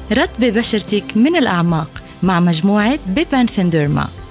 رطبة بشرتك من الأعماق مع مجموعة بيبان ثنديرما.